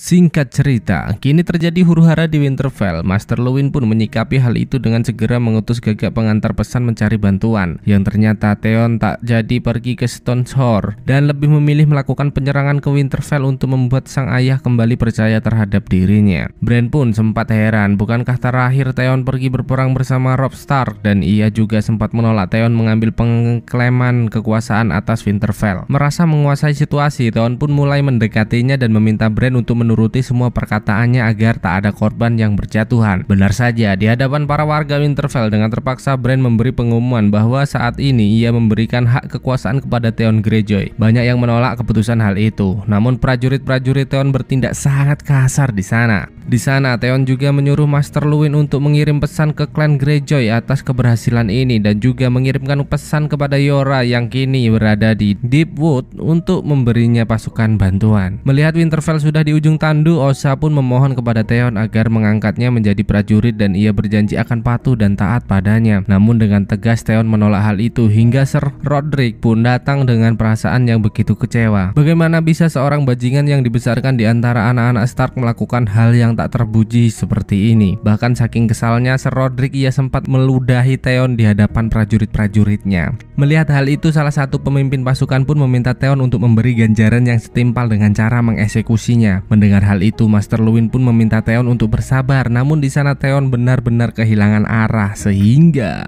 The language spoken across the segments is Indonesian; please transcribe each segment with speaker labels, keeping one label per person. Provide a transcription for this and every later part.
Speaker 1: Singkat cerita, kini terjadi huru-hara di Winterfell. Master Luwin pun menyikapi hal itu dengan segera mengutus gagak pengantar pesan mencari bantuan. Yang ternyata Theon tak jadi pergi ke Stoneshore dan lebih memilih melakukan penyerangan ke Winterfell untuk membuat sang ayah kembali percaya terhadap dirinya. Bran pun sempat heran, bukankah terakhir Theon pergi berperang bersama Robb Stark, dan ia juga sempat menolak Theon mengambil pengklaman kekuasaan atas Winterfell. Merasa menguasai situasi, Theon pun mulai mendekatinya dan meminta Bran untuk menuruti semua perkataannya agar tak ada korban yang berjatuhan. Benar saja, di hadapan para warga Winterfell dengan terpaksa Bran memberi pengumuman bahwa saat ini ia memberikan hak kekuasaan kepada Theon Greyjoy. Banyak yang menolak keputusan hal itu, namun prajurit-prajurit Theon bertindak sangat kasar di sana. Di sana Theon juga menyuruh Master Luwin untuk mengirim pesan ke klan Greyjoy atas keberhasilan ini dan juga mengirimkan pesan kepada Yora yang kini berada di Deepwood untuk memberinya pasukan bantuan. Melihat Winterfell sudah di ujung tandu, Osha pun memohon kepada Theon agar mengangkatnya menjadi prajurit dan ia berjanji akan patuh dan taat padanya. Namun dengan tegas Theon menolak hal itu hingga Ser Rodrik pun datang dengan perasaan yang begitu kecewa. Bagaimana bisa seorang bajingan yang dibesarkan di antara anak-anak Stark melakukan hal yang tak terpuji seperti ini? Bahkan saking kesalnya Ser Rodrik ia sempat meludahi Theon di hadapan prajurit-prajuritnya. Melihat hal itu, salah satu pemimpin pasukan pun meminta Theon untuk memberi ganjaran yang setimpal dengan cara mengeksekusinya. Mendengar hal itu, Master Luwin pun meminta Theon untuk bersabar, namun di sana Theon benar-benar kehilangan arah sehingga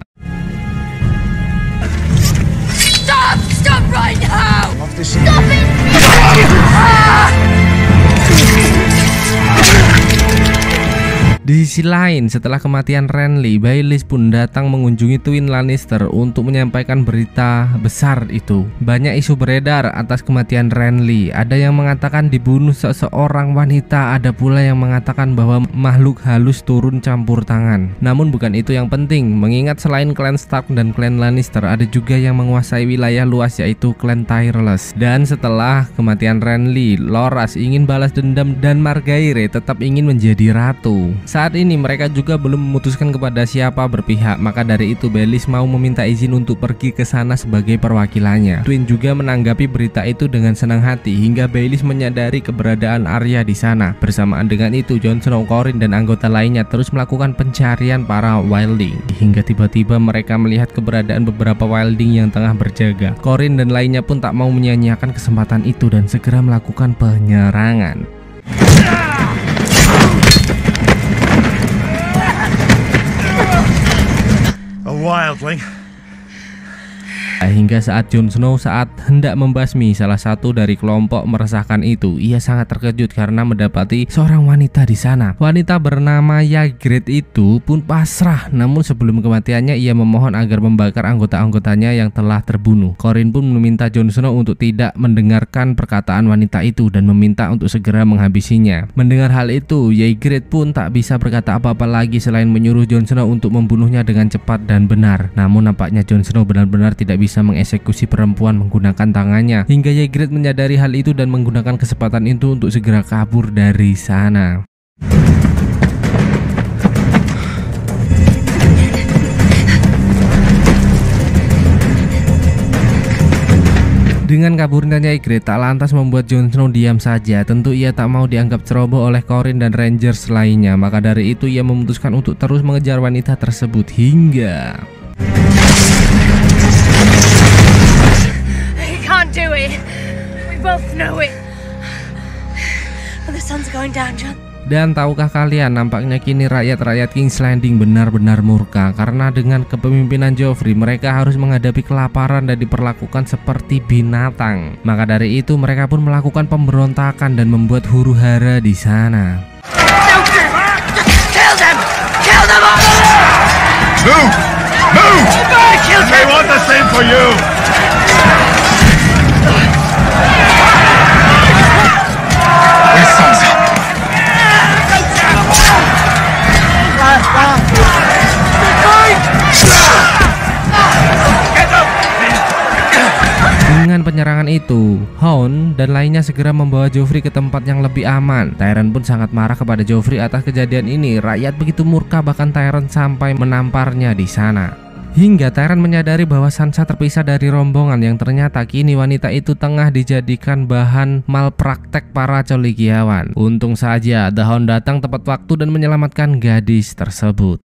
Speaker 2: Stop right now! Stop it!
Speaker 1: Di sisi lain, setelah kematian Renly, Baelish pun datang mengunjungi Twin Lannister untuk menyampaikan berita besar itu. Banyak isu beredar atas kematian Renly. Ada yang mengatakan dibunuh seseorang wanita, ada pula yang mengatakan bahwa makhluk halus turun campur tangan. Namun bukan itu yang penting, mengingat selain klan Stark dan klan Lannister, ada juga yang menguasai wilayah luas yaitu klan Tyrells. Dan setelah kematian Renly, Loras ingin balas dendam dan Margaery tetap ingin menjadi ratu. Saat ini mereka juga belum memutuskan kepada siapa berpihak, maka dari itu Baelish mau meminta izin untuk pergi ke sana sebagai perwakilannya. Twin juga menanggapi berita itu dengan senang hati hingga Baelish menyadari keberadaan Arya di sana. Bersamaan dengan itu, Jon Snow, Qhorin dan anggota lainnya terus melakukan pencarian para wildling hingga tiba-tiba mereka melihat keberadaan beberapa wildling yang tengah berjaga. Qhorin dan lainnya pun tak mau menyia-nyiakan kesempatan itu dan segera melakukan penyerangan.
Speaker 3: Wildling.
Speaker 1: Hingga saat Jon Snow hendak membasmi salah satu dari kelompok meresahkan itu, ia sangat terkejut karena mendapati seorang wanita di sana. Wanita bernama Ygritte itu pun pasrah, namun sebelum kematiannya ia memohon agar membakar anggota-anggotanya yang telah terbunuh. Qhorin pun meminta Jon Snow untuk tidak mendengarkan perkataan wanita itu dan meminta untuk segera menghabisinya. Mendengar hal itu, Ygritte pun tak bisa berkata apa-apa lagi selain menyuruh Jon Snow untuk membunuhnya dengan cepat dan benar. Namun nampaknya Jon Snow benar-benar tidak bisa mengeksekusi perempuan menggunakan tangannya, hingga Ygritte menyadari hal itu dan menggunakan kesempatan itu untuk segera kabur dari sana. Dengan kaburnya Ygritte tak lantas membuat Jon Snow diam saja. Tentu ia tak mau dianggap ceroboh oleh Qhorin dan Rangers lainnya. Maka dari itu ia memutuskan untuk terus mengejar wanita tersebut hingga
Speaker 2: Can't do it. We both know it. But the sun's going down, Jon.
Speaker 1: Dan tahukah kalian, nampaknya kini rakyat-rakyat King's Landing benar-benar murka karena dengan kepemimpinan Joffrey mereka harus menghadapi kelaparan dan diperlakukan seperti binatang. Maka dari itu mereka pun melakukan pemberontakan dan membuat huru-hara di sana.
Speaker 2: Kill them! Kill them all!
Speaker 3: Move! Move! They want the same for you!
Speaker 1: Dengan penyerangan itu, Hound dan lainnya segera membawa Joffrey ke tempat yang lebih aman. Tyrion pun sangat marah kepada Joffrey atas kejadian ini. Rakyat begitu murka, bahkan Tyrion sampai menamparnya di sana. Hingga Tyrion menyadari bahwa Sansa terpisah dari rombongan yang ternyata kini wanita itu tengah dijadikan bahan malpraktek para colikiawan. Untung saja The Hound datang tepat waktu dan menyelamatkan gadis tersebut.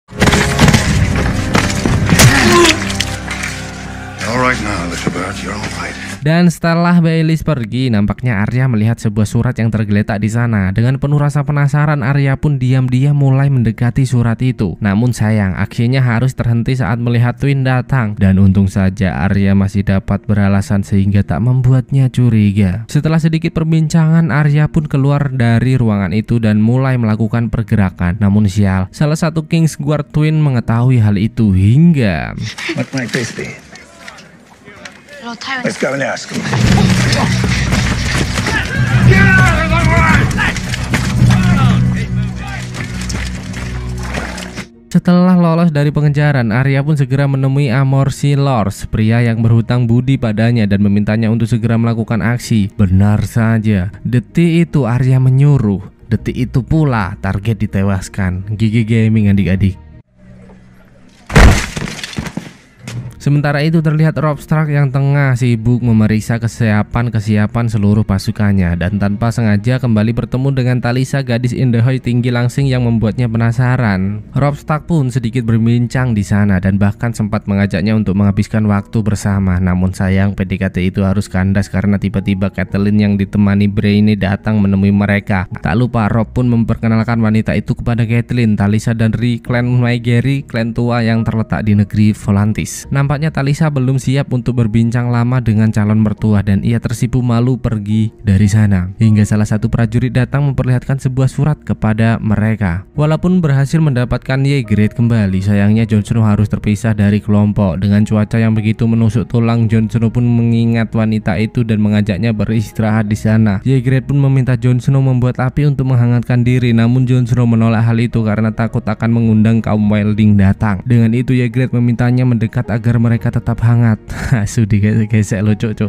Speaker 1: Dan setelah Baelys pergi, nampaknya Arya melihat sebuah surat yang tergeletak di sana. Dengan penuh rasa penasaran, Arya pun diam-diam mulai mendekati surat itu. Namun sayang, aksinya harus terhenti saat melihat Tywin datang. Dan untung saja Arya masih dapat beralasan sehingga tak membuatnya curiga. Setelah sedikit perbincangan, Arya pun keluar dari ruangan itu dan mulai melakukan pergerakan. Namun sial, salah satu Kingsguard Tywin mengetahui hal itu hingga...
Speaker 3: What might this be?
Speaker 2: Lord Tyrion.
Speaker 3: Let's go and ask him.
Speaker 1: Setelah lolos dari pengejaran, Arya pun segera menemui Amorsi Lors, pria yang berhutang budi padanya dan memintanya untuk segera melakukan aksi. Benar saja, detik itu Arya menyuruh. Detik itu pula target ditewaskan. GG Gaming adik-adik. Sementara itu terlihat Robb Stark yang tengah sibuk memeriksa kesiapan seluruh pasukannya dan tanpa sengaja kembali bertemu dengan Talisa, gadis Indahoy tinggi langsing yang membuatnya penasaran. Robb Stark pun sedikit berbincang di sana dan bahkan sempat mengajaknya untuk menghabiskan waktu bersama. Namun sayang PDKT itu harus kandas karena tiba-tiba Catelyn yang ditemani Brienne datang menemui mereka. Tak lupa Robb pun memperkenalkan wanita itu kepada Catelyn, Talisa dari klan Maegeri, klan tua yang terletak di negeri Volantis. Nampaknya Talisa belum siap untuk berbincang lama dengan calon mertua dan ia tersipu malu pergi dari sana. Hingga salah satu prajurit datang memperlihatkan sebuah surat kepada mereka. Walaupun berhasil mendapatkan Ygritte kembali, sayangnya Jon Snow harus terpisah dari kelompok. Dengan cuaca yang begitu menusuk tulang, Jon Snow pun mengingat wanita itu dan mengajaknya beristirahat di sana. Ygritte pun meminta Jon Snow membuat api untuk menghangatkan diri, namun Jon Snow menolak hal itu karena takut akan mengundang kaum Wildling datang. Dengan itu Ygritte memintanya mendekat agar mereka tetap hangat. Sudi gesek lo cok.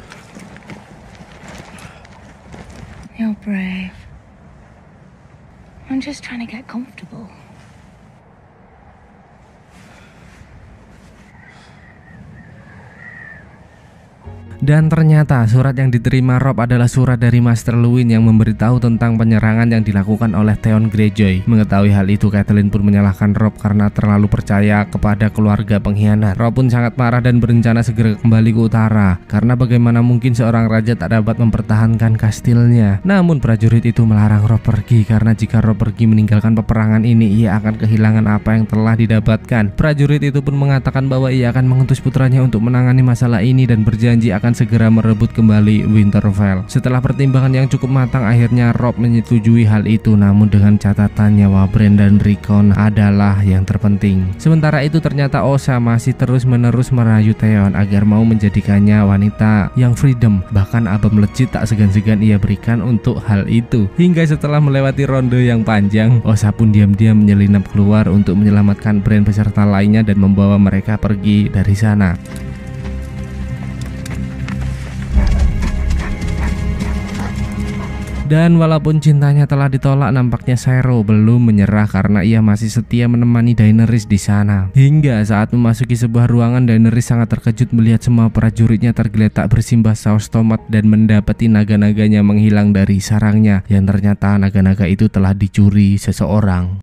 Speaker 2: You're brave. I'm just trying to get comfortable.
Speaker 1: Dan ternyata surat yang diterima Robb adalah surat dari Master Luwin yang memberitahu tentang penyerangan yang dilakukan oleh Theon Greyjoy. Mengetahui hal itu, Catelyn pun menyalahkan Robb karena terlalu percaya kepada keluarga pengkhianat. Robb pun sangat marah dan berencana segera kembali ke utara karena bagaimana mungkin seorang raja tak dapat mempertahankan kastilnya. Namun prajurit itu melarang Robb pergi karena jika Robb pergi meninggalkan peperangan ini, ia akan kehilangan apa yang telah didapatkan. Prajurit itu pun mengatakan bahwa ia akan mengutus putranya untuk menangani masalah ini dan berjanji akan segera merebut kembali Winterfell. Setelah pertimbangan yang cukup matang, akhirnya Robb menyetujui hal itu, namun dengan catatan nyawa Bran dan Rickon adalah yang terpenting. Sementara itu ternyata Osha masih terus-menerus merayu Theon agar mau menjadikannya wanita yang freedom. Bahkan Abam Legit tak segan-segan ia berikan untuk hal itu. Hingga setelah melewati ronde yang panjang, Osha pun diam-diam menyelinap keluar untuk menyelamatkan Bran beserta lainnya dan membawa mereka pergi dari sana. Dan walaupun cintanya telah ditolak, nampaknya Syro belum menyerah karena ia masih setia menemani Daenerys di sana. Hingga saat memasuki sebuah ruangan, Daenerys sangat terkejut melihat semua prajuritnya tergeletak bersimbah saus tomat dan mendapati naga-naganya menghilang dari sarangnya. Yang ternyata naga-naga itu telah dicuri seseorang.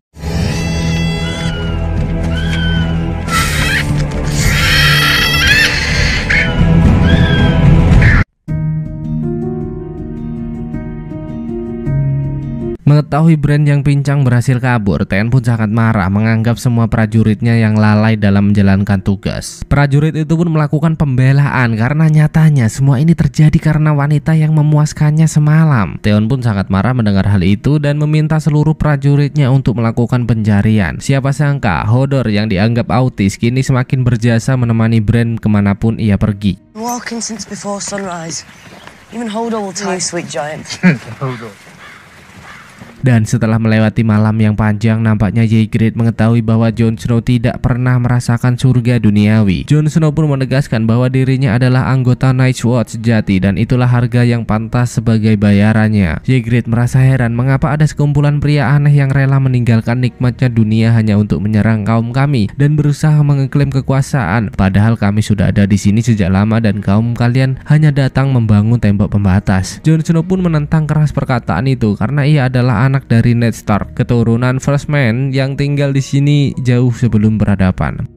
Speaker 1: Mengetahui Bran yang pincang berhasil kabur, Theon pun sangat marah menganggap semua prajuritnya yang lalai dalam menjalankan tugas. Prajurit itu pun melakukan pembelaan karena nyatanya semua ini terjadi karena wanita yang memuaskannya semalam. Theon pun sangat marah mendengar hal itu dan meminta seluruh prajuritnya untuk melakukan pencarian. Siapa sangka Hodor yang dianggap autis kini semakin berjasa menemani Bran kemanapun ia pergi.
Speaker 4: Walking since before sunrise. Even Hodor will tell you, sweet giant.
Speaker 3: Hodor.
Speaker 1: Dan setelah melewati malam yang panjang, nampaknya Ygritte mengetahui bahwa Jon Snow tidak pernah merasakan surga duniawi. Jon Snow pun menegaskan bahwa dirinya adalah anggota Night's Watch sejati dan itulah harga yang pantas sebagai bayarannya. Ygritte merasa heran mengapa ada sekumpulan pria aneh yang rela meninggalkan nikmatnya dunia hanya untuk menyerang kaum kami dan berusaha mengeklaim kekuasaan. Padahal kami sudah ada di sini sejak lama dan kaum kalian hanya datang membangun tembok pembatas. Jon Snow pun menentang keras perkataan itu karena ia adalah anak dari Ned Stark, keturunan First Man yang tinggal di sini jauh sebelum peradaban.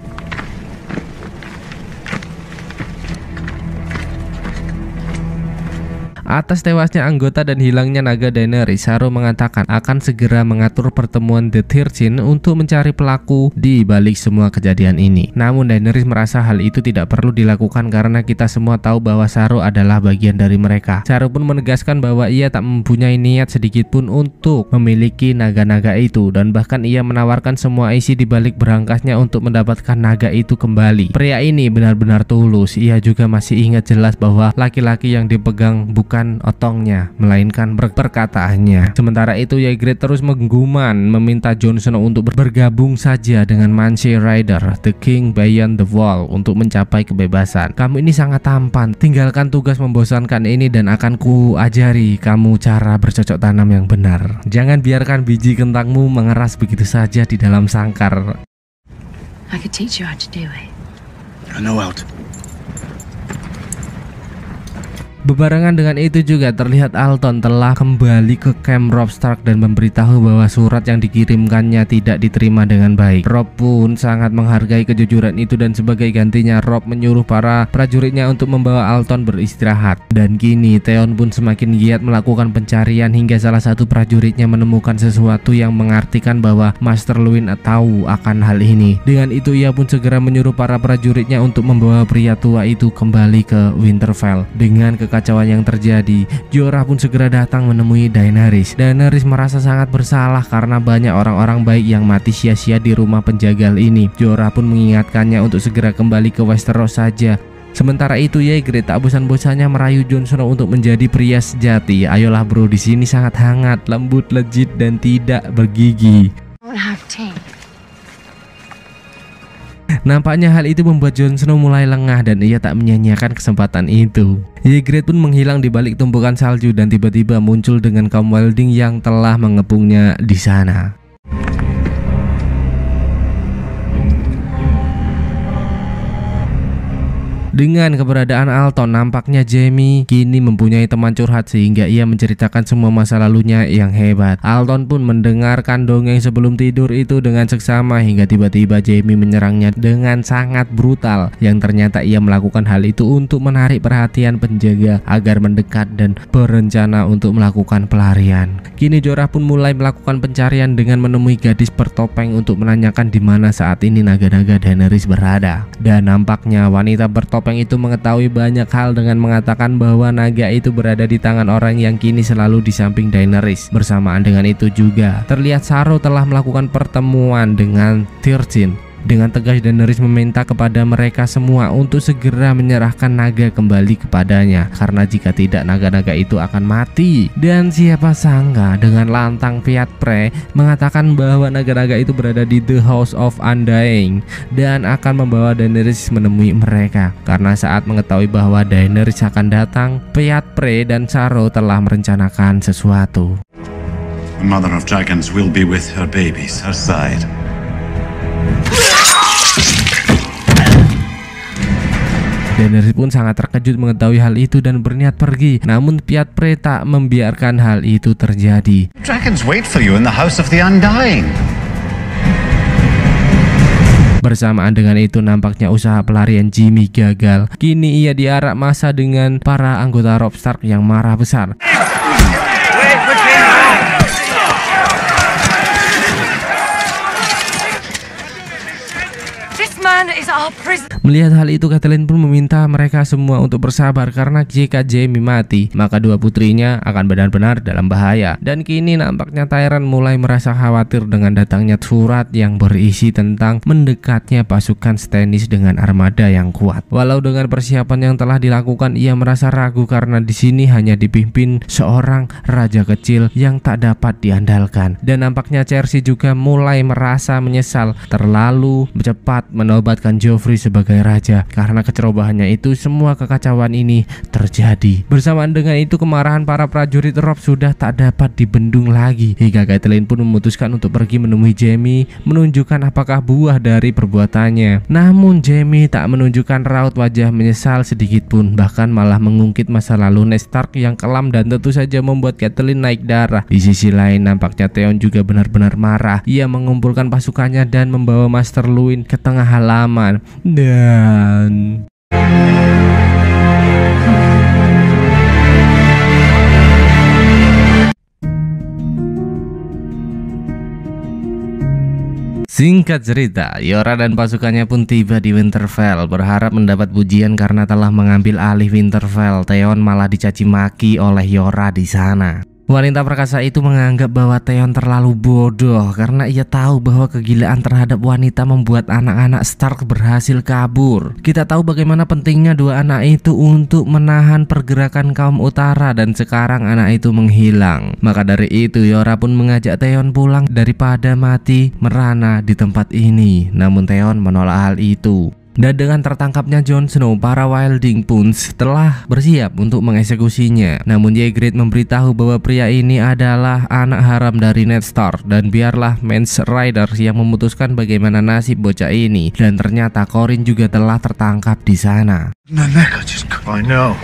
Speaker 1: Atas tewasnya anggota dan hilangnya naga Daenerys, Saru mengatakan akan segera mengatur pertemuan The 13 untuk mencari pelaku di balik semua kejadian ini. Namun Daenerys merasa hal itu tidak perlu dilakukan karena kita semua tahu bahwa Saru adalah bagian dari mereka. Saru pun menegaskan bahwa ia tak mempunyai niat sedikit pun untuk memiliki naga-naga itu dan bahkan ia menawarkan semua isi di balik berangkasnya untuk mendapatkan naga itu kembali. Pria ini benar-benar tulus. Ia juga masih ingat jelas bahwa laki-laki yang dipegang bukan otongnya, melainkan perkataannya. Sementara itu Ygritte terus mengguman meminta Jon Snow untuk bergabung saja dengan Mance Rayder, The King Beyond the Wall, untuk mencapai kebebasan. Kamu ini sangat tampan, tinggalkan tugas membosankan ini dan akan ku ajari kamu cara bercocok tanam yang benar. Jangan biarkan biji kentangmu mengeras begitu saja di dalam sangkar.
Speaker 2: I could teach you how to do it.
Speaker 3: I know how to.
Speaker 1: Bebarengan dengan itu juga terlihat Alton telah kembali ke camp Robb Stark dan memberitahu bahwa surat yang dikirimkannya tidak diterima dengan baik. Robb pun sangat menghargai kejujuran itu dan sebagai gantinya Robb menyuruh para prajuritnya untuk membawa Alton beristirahat. Dan kini Theon pun semakin giat melakukan pencarian hingga salah satu prajuritnya menemukan sesuatu yang mengartikan bahwa Master Luwin tahu akan hal ini. Dengan itu ia pun segera menyuruh para prajuritnya untuk membawa pria tua itu kembali ke Winterfell. Dengan kekacauan yang terjadi, Jorah pun segera datang menemui Daenerys. Daenerys merasa sangat bersalah karena banyak orang-orang baik yang mati sia-sia di rumah penjagal ini. Jorah pun mengingatkannya untuk segera kembali ke Westeros saja. Sementara itu Ygritte tak bosan-bosannya merayu Jon Snow untuk menjadi pria sejati. Ayolah bro, di sini sangat hangat, lembut, legit dan tidak bergigi. Nampaknya hal itu membuat Jon Snow mulai lengah dan ia tak menyia-nyiakan kesempatan itu. Ygritte pun menghilang di balik tumpukan salju dan tiba-tiba muncul dengan kaum Wilding yang telah mengepungnya di sana. Dengan keberadaan Alton, nampaknya Jaime kini mempunyai teman curhat sehingga ia menceritakan semua masa lalunya yang hebat. Alton pun mendengarkan dongeng sebelum tidur itu dengan seksama hingga tiba-tiba Jaime menyerangnya dengan sangat brutal, yang ternyata ia melakukan hal itu untuk menarik perhatian penjaga agar mendekat dan berencana untuk melakukan pelarian. Kini Jorah pun mulai melakukan pencarian dengan menemui gadis bertopeng untuk menanyakan di mana saat ini naga-naga Daenerys berada. Dan nampaknya wanita bertopeng itu mengetahui banyak hal dengan mengatakan bahwa naga itu berada di tangan orang yang kini selalu di samping Daenerys. Bersamaan dengan itu juga terlihat Saru telah melakukan pertemuan dengan 13. Dengan tegas Daenerys meminta kepada mereka semua untuk segera menyerahkan naga kembali kepadanya, karena jika tidak naga-naga itu akan mati. Dan siapa sangka dengan lantang Pyat Prey mengatakan bahwa naga-naga itu berada di The House of Undying dan akan membawa Daenerys menemui mereka. Karena saat mengetahui bahwa Daenerys akan datang, Pyat Prey dan Saru telah merencanakan sesuatu.
Speaker 3: The Mother of Dragons will be with her babies, her side.
Speaker 1: Daenerys pun sangat terkejut mengetahui hal itu dan berniat pergi. Namun Pyat Prey tak membiarkan hal itu terjadi.
Speaker 3: Dragons wait for you in the House of the Undying.
Speaker 1: Bersamaan dengan itu nampaknya usaha pelarian Jaime gagal. Kini ia diarak massa dengan para anggota Robb Stark yang marah besar.
Speaker 2: This man is our prison.
Speaker 1: Melihat hal itu, Catelyn pun meminta mereka semua untuk bersabar karena jika Jaime mati, maka dua putrinya akan benar-benar dalam bahaya. Dan kini nampaknya Tyrion mulai merasa khawatir dengan datangnya surat yang berisi tentang mendekatnya pasukan Stannis dengan armada yang kuat. Walau dengan persiapan yang telah dilakukan, ia merasa ragu karena di sini hanya dipimpin seorang raja kecil yang tak dapat diandalkan. Dan nampaknya Cersei juga mulai merasa menyesal terlalu cepat menobatkan Joffrey sebagai raja. Karena kecerobohannya itu, semua kekacauan ini terjadi. Bersamaan dengan itu, kemarahan para prajurit Robb sudah tak dapat dibendung lagi, hingga Catelyn pun memutuskan untuk pergi menemui Jaime, menunjukkan apakah buah dari perbuatannya. Namun Jaime tak menunjukkan raut wajah menyesal sedikit pun, bahkan malah mengungkit masa lalu Ned Stark yang kelam dan tentu saja membuat Catelyn naik darah. Di sisi lain, nampaknya Theon juga benar-benar marah. Ia mengumpulkan pasukannya dan membawa Maester Luwin ke tengah halaman. Dan singkat cerita, Yora dan pasukannya pun tiba di Winterfell. Berharap mendapat pujian karena telah mengambil alih Winterfell, Theon malah dicaci maki oleh Yora di sana. Wanita perkasa itu menganggap bahwa Theon terlalu bodoh karena ia tahu bahwa kegilaan terhadap wanita membuat anak-anak Stark berhasil kabur. Kita tahu bagaimana pentingnya dua anak itu untuk menahan pergerakan kaum utara, dan sekarang anak itu menghilang. Maka dari itu Yora pun mengajak Theon pulang daripada mati merana di tempat ini. Namun Theon menolak hal itu. Dan dengan tertangkapnya Jon Snow, para Wildling pun telah bersiap untuk mengeksekusinya. Namun Ygritte memberitahu bahwa pria ini adalah anak haram dari Ned Stark, dan biarlah Mance Rayder yang memutuskan bagaimana nasib bocah ini. Dan ternyata Corin juga telah tertangkap di sana.
Speaker 3: I know.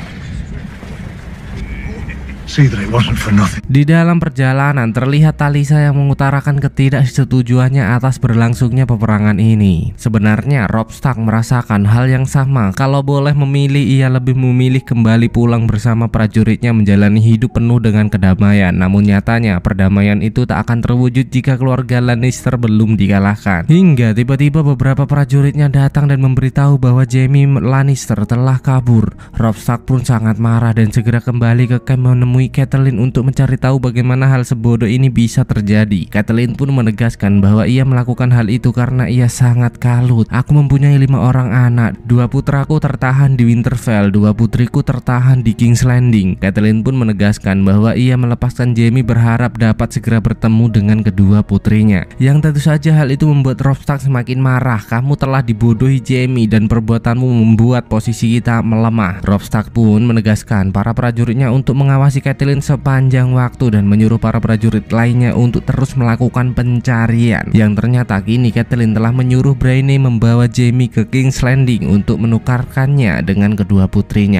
Speaker 3: See that it wasn't for nothing.
Speaker 1: Di dalam perjalanan terlihat Talisa yang mengutarakan ketidaksetujuannya atas berlangsungnya peperangan ini. Sebenarnya Robb Stark merasakan hal yang sama. Kalau boleh memilih, ia lebih memilih kembali pulang bersama prajuritnya menjalani hidup penuh dengan kedamaian. Namun nyatanya perdamaian itu tak akan terwujud jika keluarga Lannister belum dikalahkan. Hingga tiba-tiba beberapa prajuritnya datang dan memberitahu bahwa Jaime Lannister telah kabur. Robb Stark pun sangat marah dan segera kembali ke camp menemui Catelyn untuk mencari tahu bagaimana hal sebodoh ini bisa terjadi. Catelyn pun menegaskan bahwa ia melakukan hal itu karena ia sangat kalut. Aku mempunyai 5 orang anak, 2 putraku tertahan di Winterfell, 2 putriku tertahan di King's Landing. Catelyn pun menegaskan bahwa ia melepaskan Jaime berharap dapat segera bertemu dengan kedua putrinya. Yang tentu saja hal itu membuat Robb Stark semakin marah. Kamu telah dibodohi Jaime dan perbuatanmu membuat posisi kita melemah. Robb Stark pun menegaskan para prajuritnya untuk mengawasi Catelyn sepanjang waktu dan menyuruh para prajurit lainnya untuk terus melakukan pencarian. Yang ternyata kini Catelyn telah menyuruh Brienne membawa Jaime ke King's Landing untuk menukarkannya dengan kedua putrinya.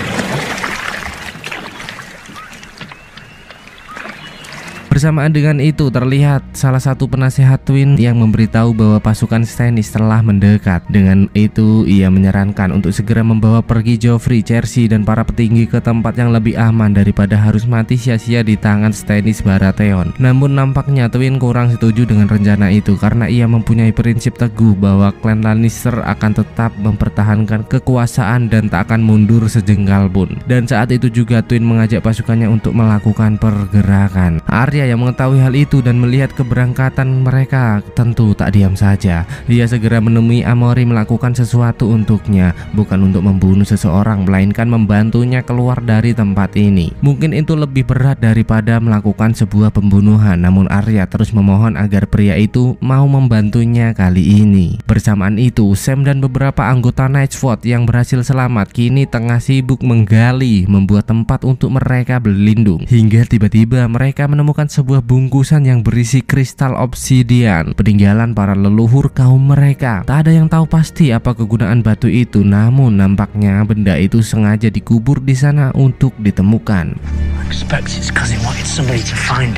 Speaker 1: Bersamaan dengan itu terlihat salah satu penasehat Tywin yang memberitahu bahwa pasukan Stannis telah mendekat. Dengan itu ia menyarankan untuk segera membawa pergi Joffrey, Cersei dan para petinggi ke tempat yang lebih aman daripada harus mati sia-sia di tangan Stannis Baratheon. Namun nampaknya Tywin kurang setuju dengan rencana itu karena ia mempunyai prinsip teguh bahwa klan Lannister akan tetap mempertahankan kekuasaan dan tak akan mundur sejengkal pun. Dan saat itu juga Tywin mengajak pasukannya untuk melakukan pergerakan. Arya yang mengetahui hal itu dan melihat keberangkatan mereka tentu tak diam saja. Dia segera menemui Amory melakukan sesuatu untuknya, bukan untuk membunuh seseorang melainkan membantunya keluar dari tempat ini. Mungkin itu lebih berat daripada melakukan sebuah pembunuhan, namun Arya terus memohon agar pria itu mau membantunya kali ini. Bersamaan itu Sam dan beberapa anggota Night's Watch yang berhasil selamat kini tengah sibuk menggali, membuat tempat untuk mereka berlindung. Hingga tiba-tiba mereka menemukan sebuah bungkusan yang berisi kristal obsidian, peninggalan para leluhur kaum mereka. Tak ada yang tahu pasti apa kegunaan batu itu, namun nampaknya benda itu sengaja dikubur di sana untuk ditemukan.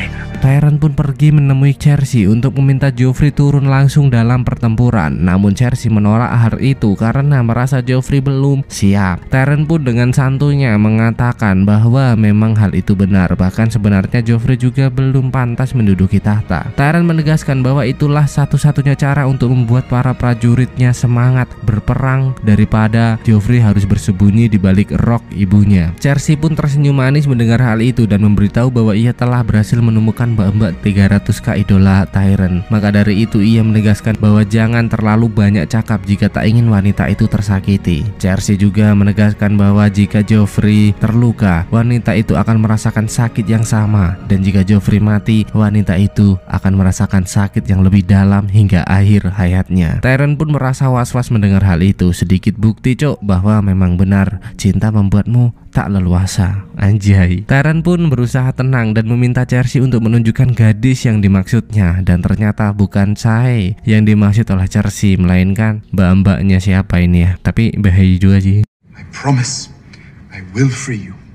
Speaker 1: Tyrion pun pergi menemui Cersei untuk meminta Joffrey turun langsung dalam pertempuran. Namun Cersei menolak hal itu karena merasa Joffrey belum siap. Tyrion pun dengan santunya mengatakan bahwa memang hal itu benar, bahkan sebenarnya Joffrey juga belum pantas menduduki tahta. Tyrion menegaskan bahwa itulah satu-satunya cara untuk membuat para prajuritnya semangat berperang daripada Joffrey harus bersembunyi di balik rok ibunya. Cersei pun tersenyum manis mendengar hal itu dan memberitahu bahwa ia telah berhasil menemukan mbak-mbak 300k idola Tyrion. Maka dari itu ia menegaskan bahwa jangan terlalu banyak cakap jika tak ingin wanita itu tersakiti. Cersei juga menegaskan bahwa jika Joffrey terluka, wanita itu akan merasakan sakit yang sama, dan jika Joffrey mati, wanita itu akan merasakan sakit yang lebih dalam hingga akhir hayatnya. Tyrion pun merasa was-was mendengar hal itu. Sedikit bukti cok bahwa memang benar cinta membuatmu tak leluasa. Anjay. Tyrion pun berusaha tenang dan meminta Cersei untuk menunjukkan gadis yang dimaksudnya, dan ternyata bukan Shae yang dimaksud oleh Cersei, melainkan mbak-mbaknya siapa ini ya. Tapi bahaya juga sih.
Speaker 3: I promise I will free you.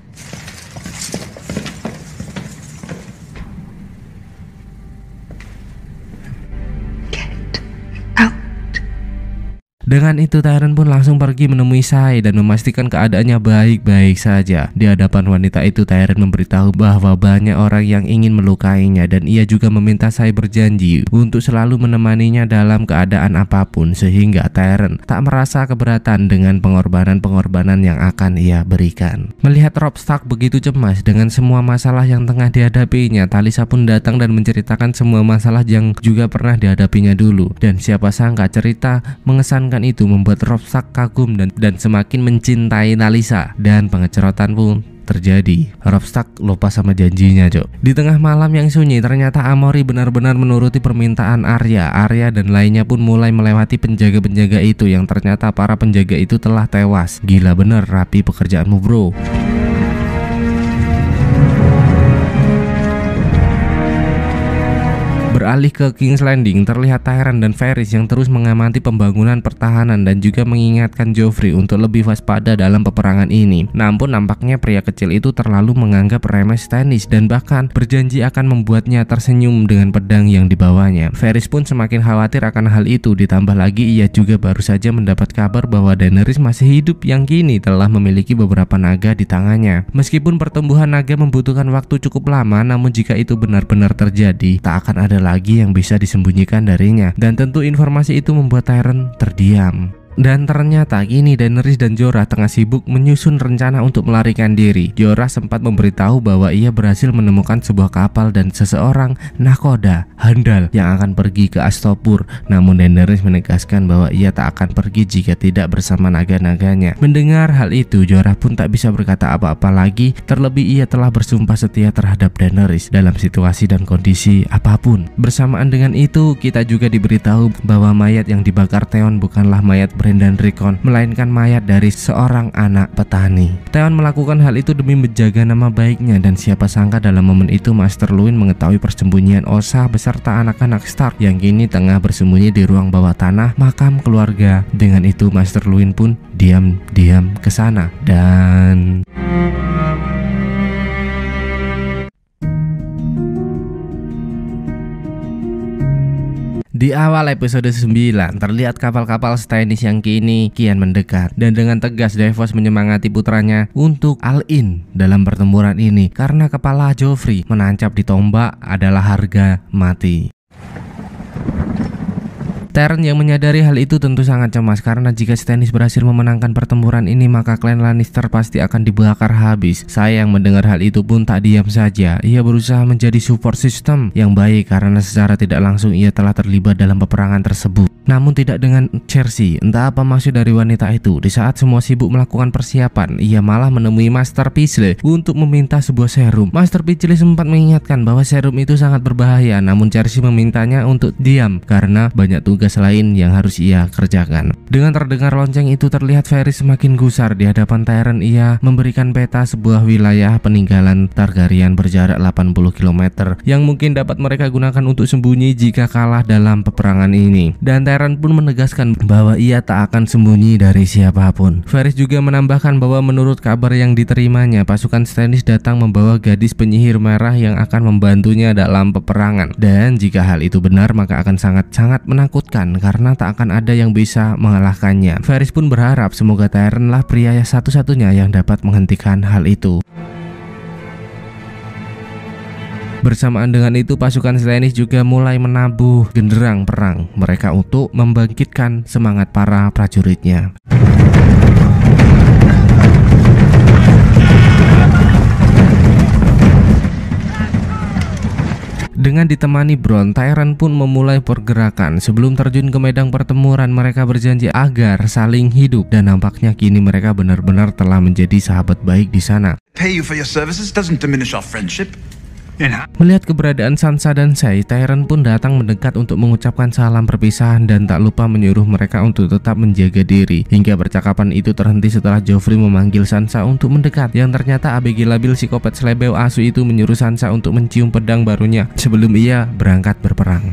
Speaker 1: Dengan itu Tyrion pun langsung pergi menemui Shae dan memastikan keadaannya baik-baik saja. Di hadapan wanita itu Tyrion memberitahu bahwa banyak orang yang ingin melukainya, dan ia juga meminta Shae berjanji untuk selalu menemaninya dalam keadaan apapun, sehingga Tyrion tak merasa keberatan dengan pengorbanan-pengorbanan yang akan ia berikan. Melihat Robb Stark begitu cemas dengan semua masalah yang tengah dihadapinya, Talisa pun datang dan menceritakan semua masalah yang juga pernah dihadapinya dulu, dan siapa sangka cerita mengesankan itu membuat Robb Stark kagum dan semakin mencintai Talisa, dan pengecerotan pun terjadi. Robb Stark lupa sama janjinya, Cok. Di tengah malam yang sunyi, ternyata Amory benar-benar menuruti permintaan Arya. Arya dan lainnya pun mulai melewati penjaga-penjaga itu, yang ternyata para penjaga itu telah tewas. Gila bener rapi pekerjaanmu, bro. Beralih ke King's Landing, terlihat Tyrion dan Varys yang terus mengamati pembangunan pertahanan dan juga mengingatkan Joffrey untuk lebih waspada dalam peperangan ini. Namun nampaknya pria kecil itu terlalu menganggap remeh Stannis dan bahkan berjanji akan membuatnya tersenyum dengan pedang yang dibawanya. Varys pun semakin khawatir akan hal itu, ditambah lagi ia juga baru saja mendapat kabar bahwa Daenerys masih hidup yang kini telah memiliki beberapa naga di tangannya. Meskipun pertumbuhan naga membutuhkan waktu cukup lama, namun jika itu benar-benar terjadi, tak akan ada lagi yang bisa disembunyikan darinya, dan tentu informasi itu membuat Tyrion terdiam. Dan ternyata kini Daenerys dan Jorah tengah sibuk menyusun rencana untuk melarikan diri. Jorah sempat memberitahu bahwa ia berhasil menemukan sebuah kapal dan seseorang nakoda handal yang akan pergi ke Astapor. Namun Daenerys menegaskan bahwa ia tak akan pergi jika tidak bersama naga-naganya. Mendengar hal itu, Jorah pun tak bisa berkata apa-apa lagi, terlebih ia telah bersumpah setia terhadap Daenerys dalam situasi dan kondisi apapun. Bersamaan dengan itu, kita juga diberitahu bahwa mayat yang dibakar Theon bukanlah mayat Bran Rickon, melainkan mayat dari seorang anak petani. Theon melakukan hal itu demi menjaga nama baiknya, dan siapa sangka dalam momen itu Maester Luwin mengetahui persembunyian Osha beserta anak-anak Stark yang kini tengah bersembunyi di ruang bawah tanah makam keluarga. Dengan itu Maester Luwin pun diam-diam ke sana dan di awal episode 9, terlihat kapal-kapal Stannis yang kini kian mendekat, dan dengan tegas Davos menyemangati putranya untuk all-in dalam pertempuran ini, karena kepala Joffrey menancap di tombak adalah harga mati. Tyrion yang menyadari hal itu tentu sangat cemas, karena jika Stannis berhasil memenangkan pertempuran ini maka klan Lannister pasti akan dibakar habis. Sayang mendengar hal itu pun tak diam saja. Ia berusaha menjadi support system yang baik karena secara tidak langsung ia telah terlibat dalam peperangan tersebut. Namun tidak dengan Cersei. Entah apa maksud dari wanita itu. Di saat semua sibuk melakukan persiapan, ia malah menemui Maester Pycelle untuk meminta sebuah serum. Maester Pycelle sempat mengingatkan bahwa serum itu sangat berbahaya, namun Cersei memintanya untuk diam karena banyak tugas tugas lain yang harus ia kerjakan. Dengan terdengar lonceng itu, terlihat Varys semakin gusar di hadapan Tyrion. Ia memberikan peta sebuah wilayah peninggalan Targaryen berjarak 80 km yang mungkin dapat mereka gunakan untuk sembunyi jika kalah dalam peperangan ini. Dan Tyrion pun menegaskan bahwa ia tak akan sembunyi dari siapapun. Varys juga menambahkan bahwa menurut kabar yang diterimanya, pasukan Stannis datang membawa gadis penyihir merah yang akan membantunya dalam peperangan. Dan jika hal itu benar, maka akan sangat-sangat menakutkan karena tak akan ada yang bisa mengalahkannya. Varys pun berharap semoga Tyrion lah pria satu-satunya yang dapat menghentikan hal itu. Bersamaan dengan itu, pasukan Stannis juga mulai menabuh genderang perang mereka untuk membangkitkan semangat para prajuritnya. Dengan ditemani Bronn, Tyrion pun memulai pergerakan. Sebelum terjun ke medan pertempuran, mereka berjanji agar saling hidup dan nampaknya kini mereka benar-benar telah menjadi sahabat baik di sana.
Speaker 3: Pay you for your services doesn't diminish our friendship.
Speaker 1: Melihat keberadaan Sansa dan Shae, Tyrion pun datang mendekat untuk mengucapkan salam perpisahan dan tak lupa menyuruh mereka untuk tetap menjaga diri. Hingga percakapan itu terhenti setelah Joffrey memanggil Sansa untuk mendekat. Yang ternyata ABG labil psikopat selebeo asu itu menyuruh Sansa untuk mencium pedang barunya sebelum ia berangkat berperang.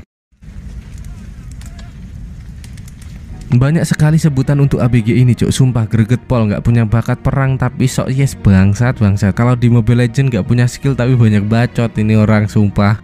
Speaker 1: Banyak sekali sebutan untuk ABG ini, cuk. Sumpah greget pol, nggak punya bakat perang tapi sok yes bangsat. Kalau di Mobile Legends nggak punya skill tapi banyak bacot ini orang, sumpah.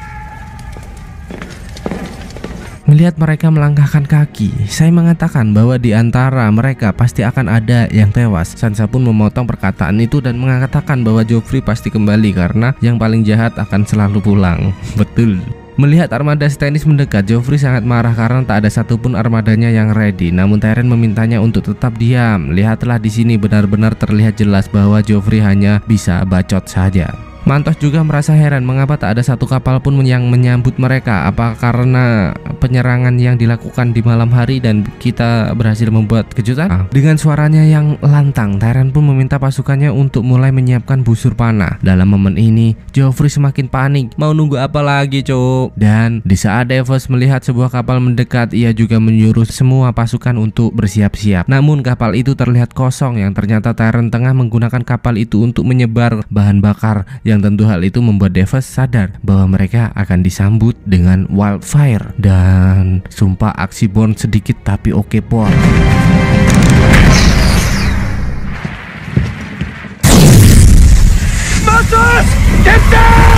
Speaker 1: Melihat mereka melangkahkan kaki, saya mengatakan bahwa di antara mereka pasti akan ada yang tewas. Sansa pun memotong perkataan itu dan mengatakan bahwa Joffrey pasti kembali karena yang paling jahat akan selalu pulang. Betul. Melihat armada Stannis mendekat, Joffrey sangat marah karena tak ada satupun armadanya yang ready. Namun Tyrion memintanya untuk tetap diam. Lihatlah di sini benar-benar terlihat jelas bahwa Joffrey hanya bisa bacot saja. Mantos juga merasa heran mengapa tak ada satu kapal pun yang menyambut mereka. Apa karena penyerangan yang dilakukan di malam hari dan kita berhasil membuat kejutan? Dengan suaranya yang lantang, Tyrion pun meminta pasukannya untuk mulai menyiapkan busur panah. Dalam momen ini, Joffrey semakin panik. Mau nunggu apa lagi, cuk? Dan di saat Davos melihat sebuah kapal mendekat, ia juga menyuruh semua pasukan untuk bersiap-siap. Namun kapal itu terlihat kosong, yang ternyata Tyrion tengah menggunakan kapal itu untuk menyebar bahan bakar. Yang tentu hal itu membuat Davos sadar bahwa mereka akan disambut dengan wildfire. Dan sumpah aksi Bronn sedikit tapi oke pol.
Speaker 3: Masters! Get down!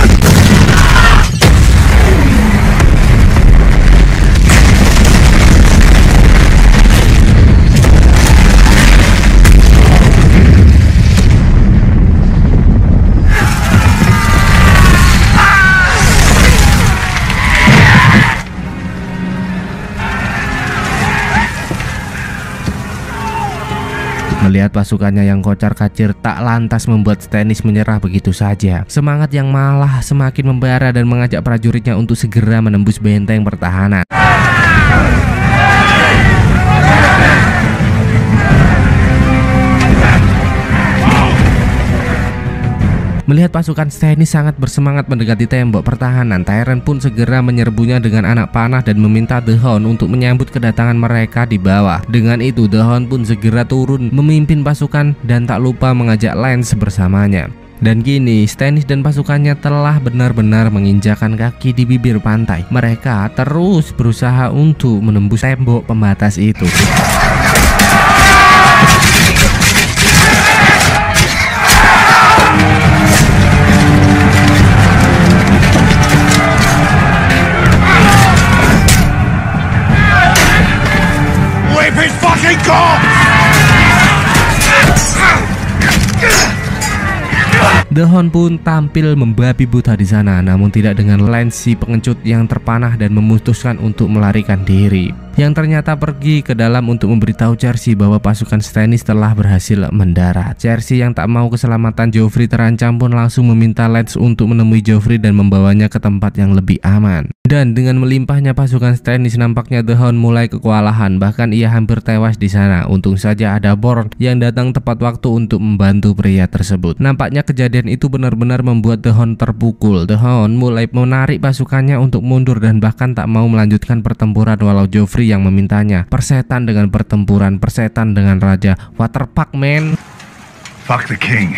Speaker 1: Melihat pasukannya yang kocar-kacir tak lantas membuat Stannis menyerah begitu saja. Semangat yang malah semakin membara dan mengajak prajuritnya untuk segera menembus benteng pertahanan. Melihat pasukan Stannis sangat bersemangat mendekati tembok pertahanan, Tyrion pun segera menyerbunya dengan anak panah dan meminta The Hound untuk menyambut kedatangan mereka di bawah. Dengan itu, The Hound pun segera turun memimpin pasukan dan tak lupa mengajak Lance bersamanya. Dan kini Stannis dan pasukannya telah benar-benar menginjakan kaki di bibir pantai. Mereka terus berusaha untuk menembus tembok pembatas itu.
Speaker 3: His fucking corpse!
Speaker 1: The Hound pun tampil membabi buta di sana, namun tidak dengan Lance si pengecut yang terpanah dan memutuskan untuk melarikan diri. Yang ternyata pergi ke dalam untuk memberitahu Cersei bahwa pasukan Stannis telah berhasil mendarat. Cersei yang tak mau keselamatan Joffrey terancam pun langsung meminta Lance untuk menemui Joffrey dan membawanya ke tempat yang lebih aman. Dan dengan melimpahnya pasukan Stannis, nampaknya The Hound mulai kewalahan, bahkan ia hampir tewas di sana. Untung saja ada Bronn yang datang tepat waktu untuk membantu pria tersebut. Nampaknya kejadian kejadian itu benar-benar membuat The Hound terpukul. The Hound mulai menarik pasukannya untuk mundur dan bahkan tak mau melanjutkan pertempuran walau Joffrey yang memintanya. Persetan dengan pertempuran, persetan dengan raja. What the fuck, man?
Speaker 3: Fuck the king.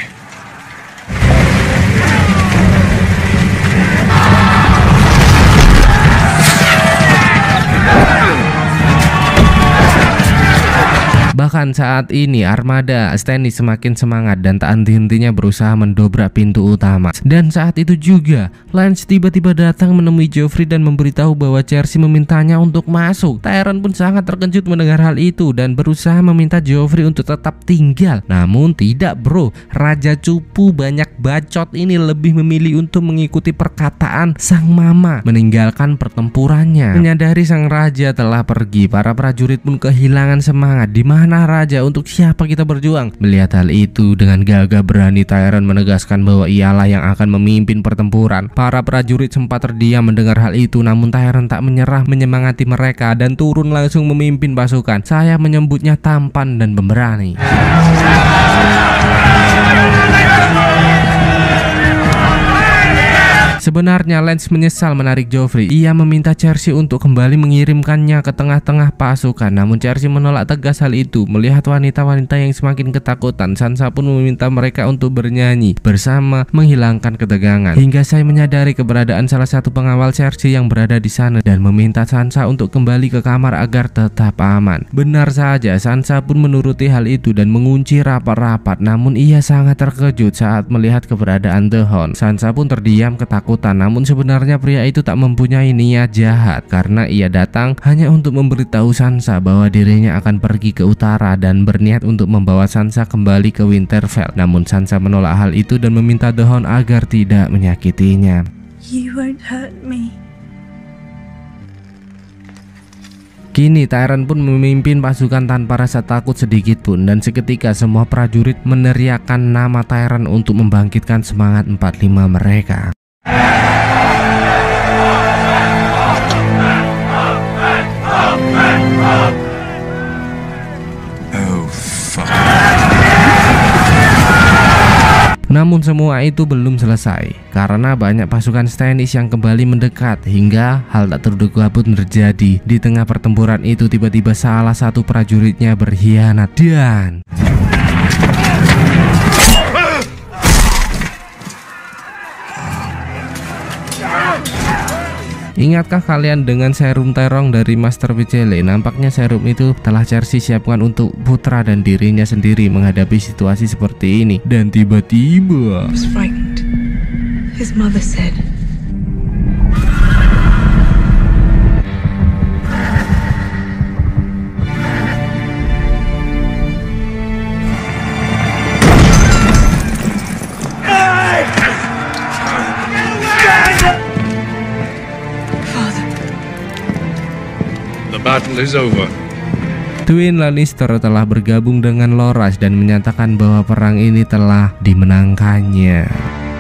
Speaker 1: Bahkan saat ini armada Stannis semakin semangat dan tak henti-hentinya berusaha mendobrak pintu utama. Dan saat itu juga Lance tiba-tiba datang menemui Joffrey dan memberitahu bahwa Cersei memintanya untuk masuk. Tyrion pun sangat terkejut mendengar hal itu dan berusaha meminta Joffrey untuk tetap tinggal. Namun tidak bro, Raja Cupu banyak bacot ini lebih memilih untuk mengikuti perkataan sang mama, meninggalkan pertempurannya. Menyadari sang raja telah pergi, para prajurit pun kehilangan semangat. Di mana raja, untuk siapa kita berjuang? Melihat hal itu, dengan gagah berani Tyrion menegaskan bahwa ialah yang akan memimpin pertempuran. Para prajurit sempat terdiam mendengar hal itu, namun Tyrion tak menyerah, menyemangati mereka dan turun langsung memimpin pasukan. Saya menyebutnya tampan dan pemberani. Sebenarnya Lance menyesal menarik Joffrey. Ia meminta Cersei untuk kembali mengirimkannya ke tengah-tengah pasukan. Namun Cersei menolak tegas hal itu. Melihat wanita-wanita yang semakin ketakutan, Sansa pun meminta mereka untuk bernyanyi bersama menghilangkan ketegangan. Hingga saya menyadari keberadaan salah satu pengawal Cersei yang berada di sana dan meminta Sansa untuk kembali ke kamar agar tetap aman. Benar saja, Sansa pun menuruti hal itu dan mengunci rapat-rapat. Namun ia sangat terkejut saat melihat keberadaan The Hound. Sansa pun terdiam ketakutan. Namun sebenarnya pria itu tak mempunyai niat jahat karena ia datang hanya untuk memberitahu Sansa bahwa dirinya akan pergi ke utara dan berniat untuk membawa Sansa kembali ke Winterfell. Namun Sansa menolak hal itu dan meminta The Hound agar tidak menyakitinya.
Speaker 2: You won't hurt me.
Speaker 1: Kini Tyrion pun memimpin pasukan tanpa rasa takut sedikit pun, dan seketika semua prajurit meneriakkan nama Tyrion untuk membangkitkan semangat 45 mereka. Namun semua itu belum selesai karena banyak pasukan Stannis yang kembali mendekat hingga hal tak terduga pun terjadi. Di tengah pertempuran itu tiba-tiba salah satu prajuritnya berkhianat dan ingatkah kalian dengan serum terong dari Master Vizele? Nampaknya serum itu telah Cersei siapkan untuk putra dan dirinya sendiri menghadapi situasi seperti ini. Dan tiba-tiba
Speaker 2: Was frightened. His mother said.
Speaker 3: The battle is over.
Speaker 1: Twin Lannister telah bergabung dengan Loras dan menyatakan bahwa perang ini telah dimenangkannya.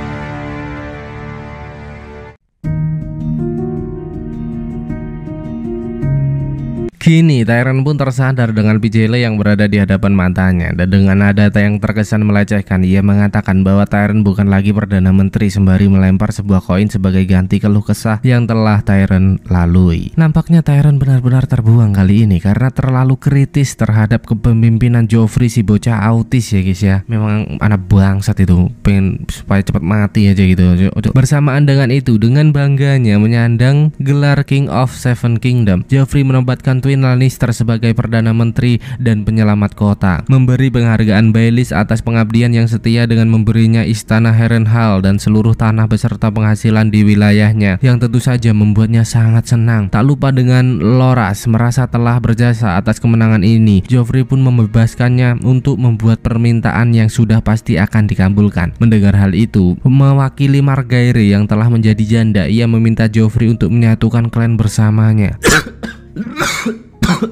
Speaker 1: Kini Tyrion pun tersadar dengan Vizele yang berada di hadapan matanya, dan dengan nada yang terkesan melecehkan ia mengatakan bahwa Tyrion bukan lagi Perdana Menteri sembari melempar sebuah koin sebagai ganti keluh kesah yang telah Tyrion lalui. Nampaknya Tyrion benar-benar terbuang kali ini karena terlalu kritis terhadap kepemimpinan Joffrey, si bocah autis ya guys ya. Memang anak bangsat itu, pengen supaya cepat mati aja gitu. Bersamaan dengan itu, dengan bangganya menyandang gelar King of Seven Kingdom, Joffrey menobatkan Twin Lannister sebagai Perdana Menteri dan penyelamat kota, memberi penghargaan Baelish atas pengabdian yang setia dengan memberinya istana Harrenhal dan seluruh tanah beserta penghasilan di wilayahnya, yang tentu saja membuatnya sangat senang. Tak lupa dengan Loras merasa telah berjasa atas kemenangan ini, Joffrey pun membebaskannya untuk membuat permintaan yang sudah pasti akan dikabulkan. Mendengar hal itu, mewakili Margaery yang telah menjadi janda, ia meminta Joffrey untuk menyatukan klan bersamanya.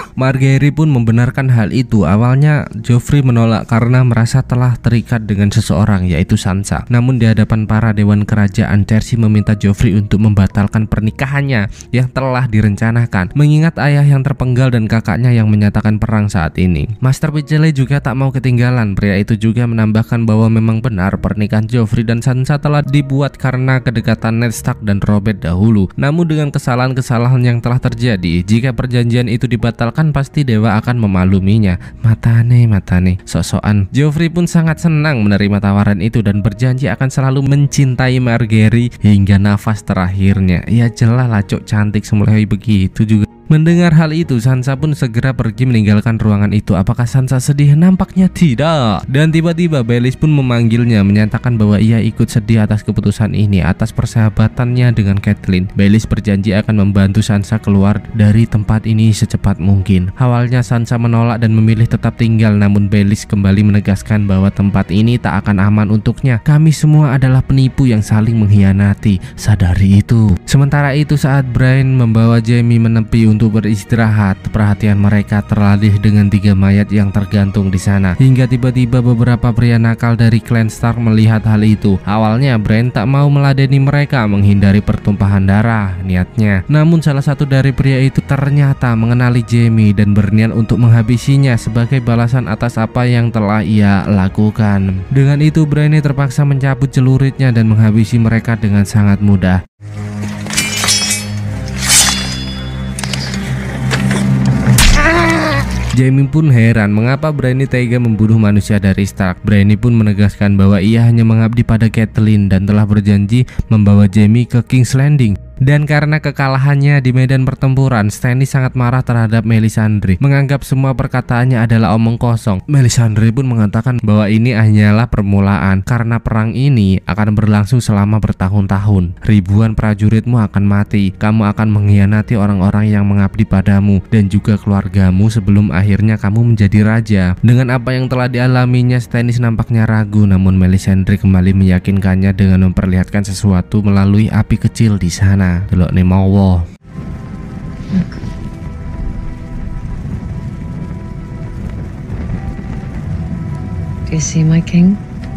Speaker 1: Margaery pun membenarkan hal itu. Awalnya Joffrey menolak karena merasa telah terikat dengan seseorang, yaitu Sansa. Namun di hadapan para dewan kerajaan, Cersei meminta Joffrey untuk membatalkan pernikahannya yang telah direncanakan, mengingat ayah yang terpenggal dan kakaknya yang menyatakan perang saat ini. Master Pycelle juga tak mau ketinggalan. Pria itu juga menambahkan bahwa memang benar pernikahan Joffrey dan Sansa telah dibuat karena kedekatan Ned Stark dan Robert dahulu. Namun dengan kesalahan-kesalahan yang telah terjadi, jika perjanjian itu dibatalkan pasti dewa akan memakluminya. Matane sok-sokan. Joffrey pun sangat senang menerima tawaran itu dan berjanji akan selalu mencintai Margaery hingga nafas terakhirnya. Ya jelas lah, cok cantik semulai begitu juga. Mendengar hal itu, Sansa pun segera pergi meninggalkan ruangan itu. Apakah Sansa sedih? Nampaknya tidak. Dan tiba-tiba Baelish pun memanggilnya, menyatakan bahwa ia ikut sedih atas keputusan ini, atas persahabatannya dengan Catelyn. Baelish berjanji akan membantu Sansa keluar dari tempat ini secepat mungkin. Awalnya Sansa menolak dan memilih tetap tinggal, namun Baelish kembali menegaskan bahwa tempat ini tak akan aman untuknya. Kami semua adalah penipu yang saling mengkhianati. Sadari itu. Sementara itu, saat Brian membawa Jaime menepi untuk beristirahat, perhatian mereka teralih dengan 3 mayat yang tergantung di sana. Hingga tiba-tiba beberapa pria nakal dari klan Stark melihat hal itu. Awalnya Bran tak mau meladeni mereka, menghindari pertumpahan darah niatnya. Namun salah satu dari pria itu ternyata mengenali Jaime dan berniat untuk menghabisinya sebagai balasan atas apa yang telah ia lakukan. Dengan itu Bran terpaksa mencabut celuritnya dan menghabisi mereka dengan sangat mudah. Jaime pun heran mengapa Brian tega membunuh manusia dari Stark. Brian pun menegaskan bahwa ia hanya mengabdi pada Catelyn dan telah berjanji membawa Jaime ke King's Landing. Dan karena kekalahannya di medan pertempuran, Stannis sangat marah terhadap Melisandre, menganggap semua perkataannya adalah omong kosong. Melisandre pun mengatakan bahwa ini hanyalah permulaan, karena perang ini akan berlangsung selama bertahun-tahun. Ribuan prajuritmu akan mati, kamu akan mengkhianati orang-orang yang mengabdi padamu dan juga keluargamu sebelum akhirnya kamu menjadi raja. Dengan apa yang telah dialaminya, Stannis nampaknya ragu, namun Melisandre kembali meyakinkannya dengan memperlihatkan sesuatu melalui api kecil di sana. Delok nih mawa.
Speaker 4: Do you see my king?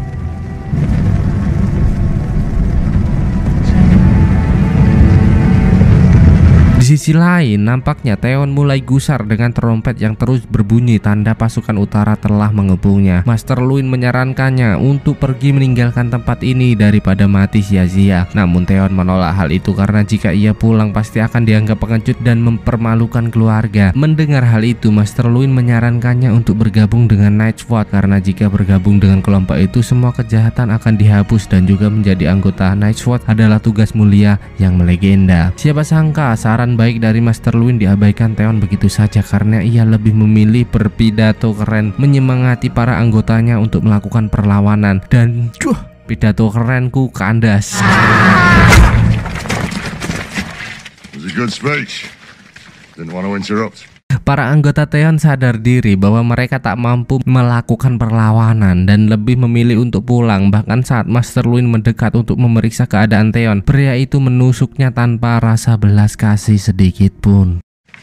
Speaker 1: Di sisi lain, nampaknya Theon mulai gusar dengan trompet yang terus berbunyi, tanda pasukan utara telah mengepungnya. Master Luwin menyarankannya untuk pergi meninggalkan tempat ini daripada mati sia-sia. Namun Theon menolak hal itu karena jika ia pulang pasti akan dianggap pengecut dan mempermalukan keluarga. Mendengar hal itu, Master Luwin menyarankannya untuk bergabung dengan Night's-Watch karena jika bergabung dengan kelompok itu semua kejahatan akan dihapus dan juga menjadi anggota Night's-Watch adalah tugas mulia yang melegenda. Siapa sangka saran baik dari Master Luwin diabaikan Theon begitu saja karena ia lebih memilih berpidato keren menyemangati para anggotanya untuk melakukan perlawanan. Dan pidato kerenku kandas.
Speaker 3: It was a good speech. Didn't want to interrupt.
Speaker 1: Para anggota Theon sadar diri bahwa mereka tak mampu melakukan perlawanan dan lebih memilih untuk pulang. Bahkan saat Master Luwin mendekat untuk memeriksa keadaan Theon, pria itu menusuknya tanpa rasa belas kasih sedikit pun.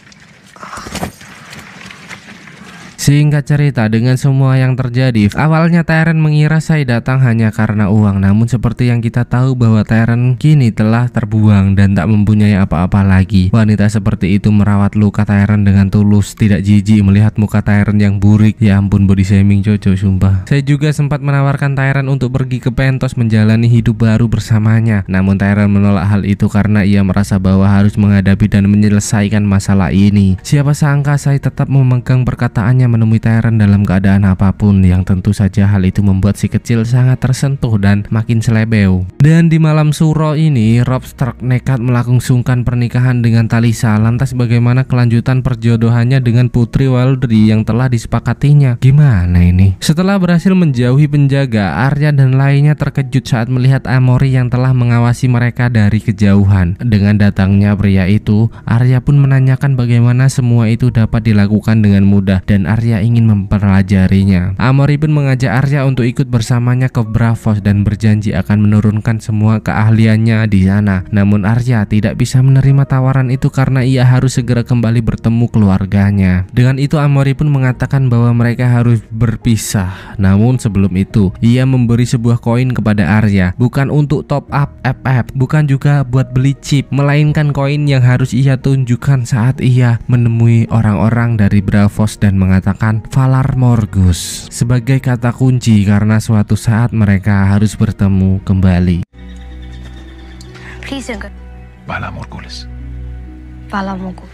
Speaker 1: Singkat cerita, dengan semua yang terjadi, awalnya Tyrion mengira saya datang hanya karena uang. Namun seperti yang kita tahu bahwa Tyrion kini telah terbuang dan tak mempunyai apa-apa lagi. Wanita seperti itu merawat luka Tyrion dengan tulus, tidak jijik melihat muka Tyrion yang burik. Ya ampun, body shaming cocok sumpah. Saya juga sempat menawarkan Tyrion untuk pergi ke Pentos menjalani hidup baru bersamanya. Namun Tyrion menolak hal itu karena ia merasa bahwa harus menghadapi dan menyelesaikan masalah ini. Siapa sangka saya tetap memegang perkataannya menemui Tyrion dalam keadaan apapun, yang tentu saja hal itu membuat si kecil sangat tersentuh dan makin selebeu. Dan di malam suro ini, Robb Stark nekat melangsungkan pernikahan dengan Talisa. Lantas bagaimana kelanjutan perjodohannya dengan Putri Waldry yang telah disepakatinya? Gimana ini? Setelah berhasil menjauhi penjaga, Arya dan lainnya terkejut saat melihat Amory yang telah mengawasi mereka dari kejauhan. Dengan datangnya pria itu, Arya pun menanyakan bagaimana semua itu dapat dilakukan dengan mudah, dan Arya Arya ingin mempelajarinya. Amory pun mengajak Arya untuk ikut bersamanya ke Braavos dan berjanji akan menurunkan semua keahliannya di sana. Namun Arya tidak bisa menerima tawaran itu karena ia harus segera kembali bertemu keluarganya. Dengan itu Amory pun mengatakan bahwa mereka harus berpisah. Namun sebelum itu ia memberi sebuah koin kepada Arya, bukan untuk top up FF, bukan juga buat beli chip, melainkan koin yang harus ia tunjukkan saat ia menemui orang-orang dari Braavos dan mengatakan Valar Morghulis sebagai kata kunci karena suatu saat mereka harus bertemu kembali.
Speaker 2: Please don't go.
Speaker 3: Valar Morghulis.
Speaker 2: Valar Morghulis.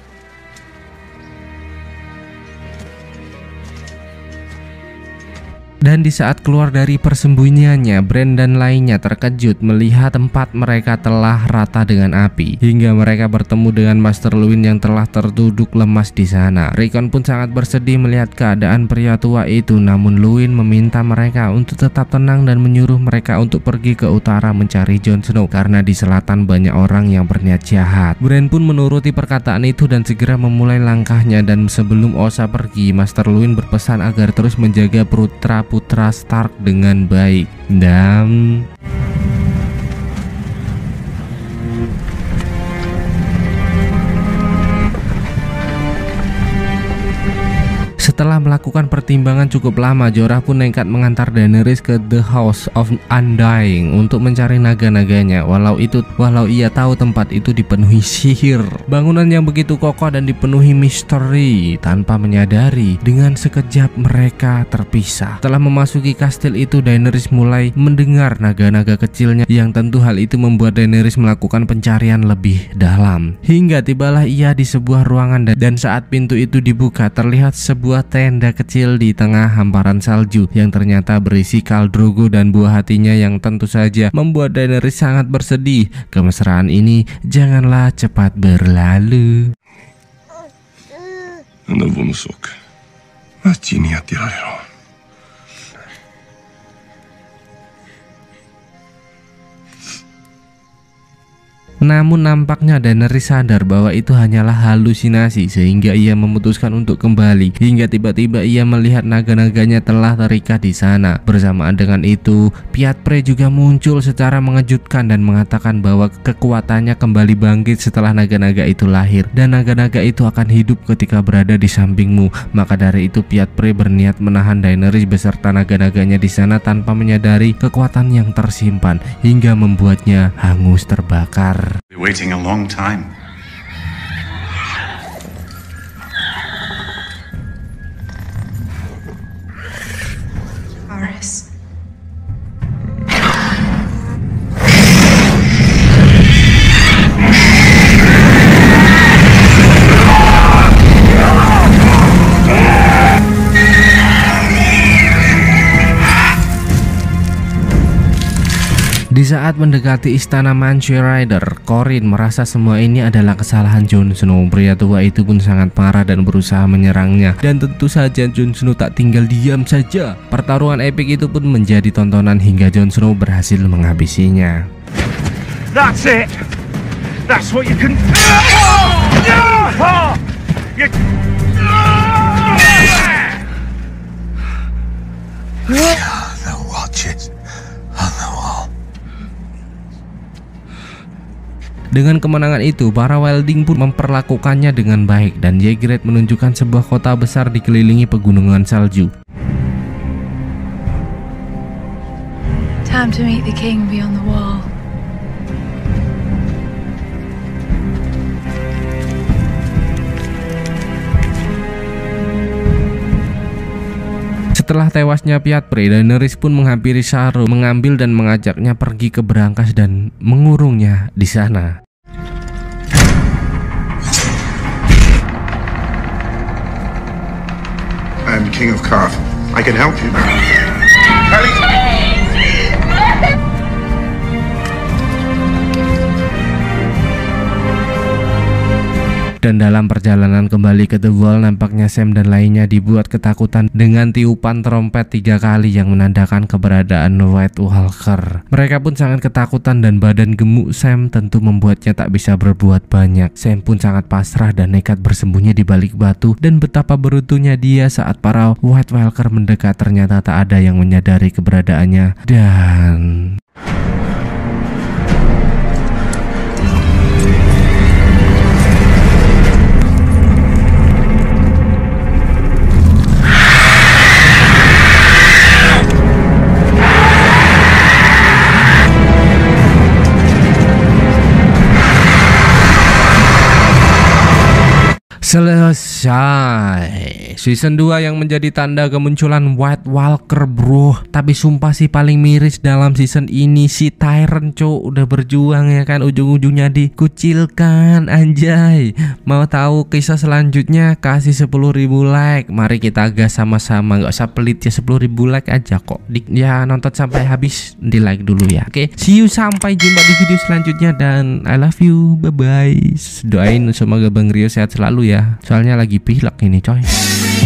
Speaker 1: Dan di saat keluar dari persembunyiannya, Bran dan lainnya terkejut melihat tempat mereka telah rata dengan api, hingga mereka bertemu dengan Master Luwin yang telah terduduk lemas di sana. Rickon pun sangat bersedih melihat keadaan pria tua itu, namun Luwin meminta mereka untuk tetap tenang dan menyuruh mereka untuk pergi ke utara mencari Jon Snow karena di selatan banyak orang yang berniat jahat. Bran pun menuruti perkataan itu dan segera memulai langkahnya, dan sebelum Osha pergi, Master Luwin berpesan agar terus menjaga putra Stark dengan baik. Dan setelah melakukan pertimbangan cukup lama, Jorah pun nekat mengantar Daenerys ke The House of Undying untuk mencari naga-naganya. Walau ia tahu tempat itu dipenuhi sihir, bangunan yang begitu kokoh dan dipenuhi misteri, tanpa menyadari dengan sekejap mereka terpisah. Setelah memasuki kastil itu, Daenerys mulai mendengar naga-naga kecilnya, yang tentu hal itu membuat Daenerys melakukan pencarian lebih dalam. Hingga tibalah ia di sebuah ruangan, dan saat pintu itu dibuka, terlihat sebuah tenda kecil di tengah hamparan salju yang ternyata berisi Khal Drogo dan buah hatinya, yang tentu saja membuat Daenerys sangat bersedih. Kemesraan ini janganlah cepat berlalu. Namun nampaknya Daenerys sadar bahwa itu hanyalah halusinasi, sehingga ia memutuskan untuk kembali. Hingga tiba-tiba ia melihat naga-naganya telah terikat di sana. Bersamaan dengan itu, Pyat Prey juga muncul secara mengejutkan dan mengatakan bahwa kekuatannya kembali bangkit setelah naga-naga itu lahir, dan naga-naga itu akan hidup ketika berada di sampingmu. Maka dari itu Pyat Prey berniat menahan Daenerys beserta naga-naganya di sana tanpa menyadari kekuatan yang tersimpan, hingga membuatnya hangus terbakar.
Speaker 3: Been waiting a long time.
Speaker 4: Varys.
Speaker 1: Di saat mendekati istana Mance Rayder, Corin merasa semua ini adalah kesalahan Jon Snow. Pria tua itu pun sangat marah dan berusaha menyerangnya, dan tentu saja Jon Snow tak tinggal diam saja. Pertarungan epik itu pun menjadi tontonan hingga Jon Snow berhasil menghabisinya.
Speaker 3: That's it. That's what you can.
Speaker 5: They'll watch it on the wall.
Speaker 1: Dengan kemenangan itu, para Wilding pun memperlakukannya dengan baik, dan Ygritte menunjukkan sebuah kota besar dikelilingi pegunungan salju.
Speaker 2: Time to meet the king beyond the wall.
Speaker 1: Setelah tewasnya Pyat Prey, Daenerys pun menghampiri Saru, mengambil dan mengajaknya pergi ke berangkas dan mengurungnya di sana.
Speaker 3: I'm King of Karth. I can help you.
Speaker 1: Dan Dan dalam perjalanan kembali ke The Wall, nampaknya Sam dan lainnya dibuat ketakutan dengan tiupan trompet 3 kali yang menandakan keberadaan White Walker. Mereka pun sangat ketakutan dan badan gemuk Sam tentu membuatnya tak bisa berbuat banyak. Sam pun sangat pasrah dan nekat bersembunyi di balik batu, dan betapa beruntungnya dia saat para White Walker mendekat ternyata tak ada yang menyadari keberadaannya. Dan selesai season 2 yang menjadi tanda kemunculan White Walker, bro. Tapi sumpah sih paling miris dalam season ini si Tyrant, udah berjuang ya kan, ujung-ujungnya dikucilkan, anjay. Mau tahu kisah selanjutnya? Kasih 10.000 like. Mari kita gas sama-sama, nggak usah pelit ya, 10.000 like aja kok. Ya nonton sampai habis, di like dulu ya. Oke, see you, sampai jumpa di video selanjutnya dan I love you, bye bye. Doain semoga Bang Rio sehat selalu ya. Soalnya lagi pilek ini coy.